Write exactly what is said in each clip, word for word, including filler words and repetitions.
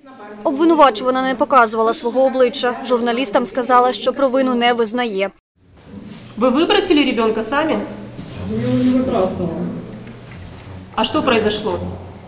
Обвинувачувана не показувала свого обличчя. Журналістам сказала, що провину не визнає. Ви вибросили ребенка самі? Я его не выбрасывала. А що произошло?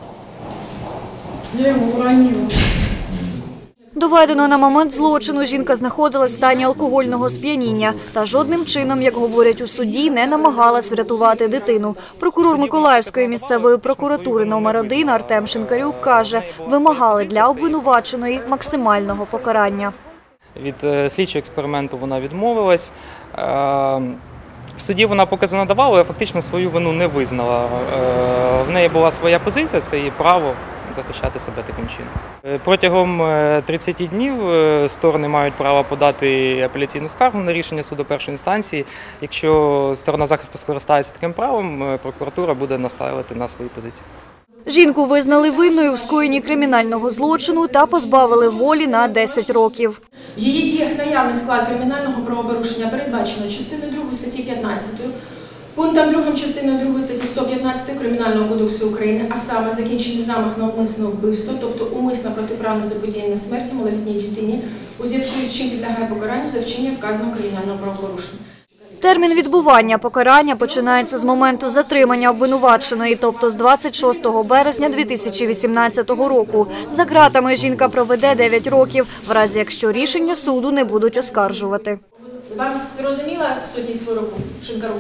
Я его уронила. Доведено, на момент злочину жінка знаходилась в стані алкогольного сп'яніння та жодним чином, як говорять у суді, не намагалась врятувати дитину. Прокурор Миколаївської місцевої прокуратури номер один Артем Шинкарюк каже, вимагали для обвинуваченої максимального покарання. Від слідчого експерименту вона відмовилась. В суді вона покази надавала, але фактично свою вину не визнала. В неї була своя позиція, це її право захищати себе таким чином. Протягом тридцяти днів сторони мають право подати апеляційну скаргу на рішення суду першої інстанції. Якщо сторона захисту скористається таким правом, прокуратура буде настоювати на своїй позиції. Жінку визнали винною в скоєнні кримінального злочину та позбавили волі на десять років. В її діях наявний склад кримінального правопорушення передбачено частиною другої статті п'ятнадцятої, пунктом другим частиною другої статті сто п'ятнадцять Кримінального кодексу України, а саме закінчений замах на умисне вбивство, тобто умисне протиправне заподіяння смерті малолітній дитині, у зв'язку з чим підлягає покаранню за вчинення вказаного кримінального правопорушення. Термін відбування покарання починається з моменту затримання обвинуваченої, тобто з двадцять шостого березня дві тисячі вісімнадцятого року. За ґратами жінка проведе дев'ять років, в разі якщо рішення суду не будуть оскаржувати. Вам зрозуміла сутність вироку, Шинкарук?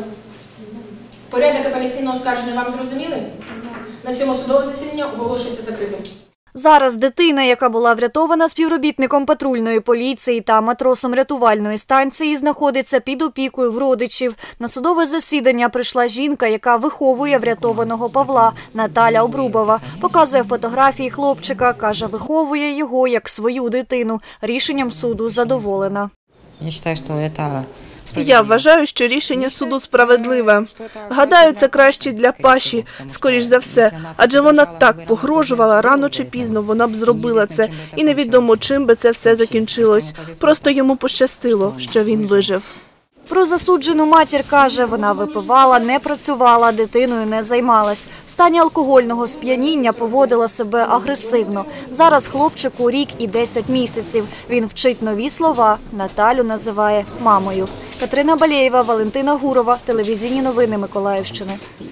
Порядок апеляційного оскарження вам зрозуміли? На цьому судове засідання оголошується закритим. Зараз дитина, яка була врятована співробітником патрульної поліції та матросом рятувальної станції, знаходиться під опікою в родичів. На судове засідання прийшла жінка, яка виховує врятованого Павла, Наталя Обрубова. Показує фотографії хлопчика, каже, виховує його як свою дитину. Рішенням суду задоволена. Я вважаю, що це... Я вважаю, що рішення суду справедливе. Гадаю, це краще для Паші, скоріш за все. Адже вона так погрожувала, рано чи пізно вона б зробила це. І невідомо, чим би це все закінчилось. Просто йому пощастило, що він вижив. Про засуджену матір каже, вона випивала, не працювала, дитиною не займалась. В стані алкогольного сп'яніння поводила себе агресивно. Зараз хлопчику рік і десять місяців. Він вчить нові слова, Наталю називає мамою. Катерина Балєєва, Валентина Гурова, телевізійні новини Миколаївщини.